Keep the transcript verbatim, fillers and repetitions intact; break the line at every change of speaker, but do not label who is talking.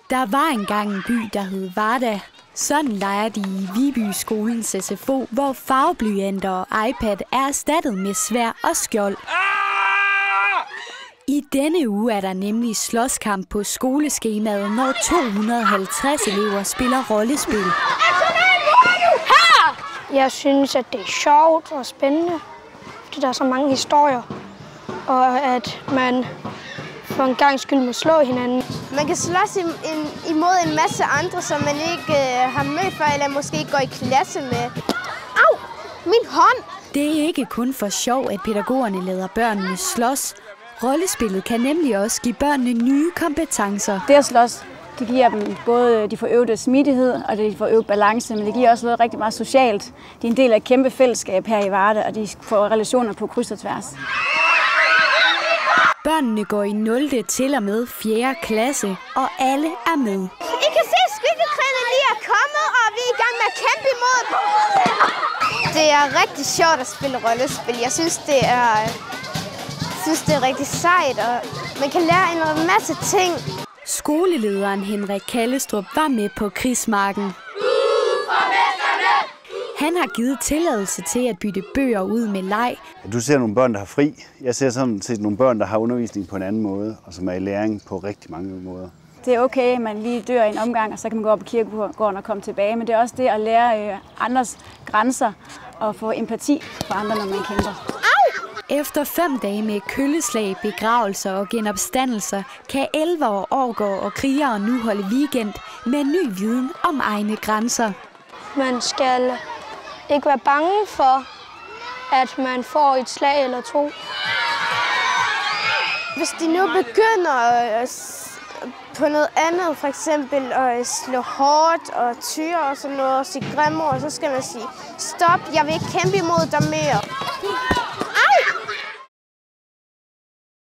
Der var engang en by, der hed Varda. Sådan leger de i Viby skolens S F O, hvor farveblyanter og iPad er erstattet med sværd og skjold. I denne uge er der nemlig slåskamp på skoleskemaet, når to hundrede og halvtreds elever spiller rollespil.
Jeg synes, at det er sjovt og spændende, fordi der er så mange historier, og at man for en gang skyld må slå hinanden.
Man kan slås imod en masse andre, som man ikke øh, har mødt før, eller måske ikke går i klasse med. Au! Min hånd!
Det er ikke kun for sjov, at pædagogerne lader børnene slås. Rollespillet kan nemlig også give børnene nye kompetencer.
Det at slås, det giver dem både, de får øvet smidighed, og de får øvet balance, men det giver også noget rigtig meget socialt. De er en del af et kæmpe fællesskab her i Varde, og de får relationer på kryds og tværs.
Børnene går i nul til og med fjerde klasse, og alle er med.
I kan se, at skyggekrigerne lige er kommet, og vi er i gang med at kæmpe imod dem. Det er rigtig sjovt at spille rollespil. Jeg synes, det er, jeg synes, det er rigtig sejt, og man kan lære en masse ting.
Skolelederen Henrik Kallestrup var med på krigsmarken. Han har givet tilladelse til at bytte bøger ud med leg.
Du ser nogle børn, der har fri. Jeg ser sådan set nogle børn, der har undervisning på en anden måde, og som er i læring på rigtig mange måder.
Det er okay, at man lige dør en omgang, og så kan man gå op på kirkegården og komme tilbage. Men det er også det at lære andres grænser og få empati for andre, når man kæmper.
Efter fem dage med kølleslag, begravelser og genopstandelser, kan elleve år Årgaard og krigere nu holde weekend med ny viden om egne grænser.
Man skal ikke være bange for, at man får et slag eller to.
Hvis de nu begynder på noget andet, for eksempel at slå hårdt og tyre og sådan noget, og sige grimme ord, så skal man sige, stop, jeg vil ikke kæmpe imod dig mere.